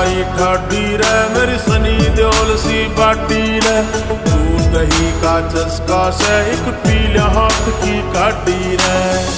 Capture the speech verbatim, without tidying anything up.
आई ठाडी रे मेरी सनी देओल सी बाटी रे। तू दही का चस्का से एक पीला हाथ की काटी रे।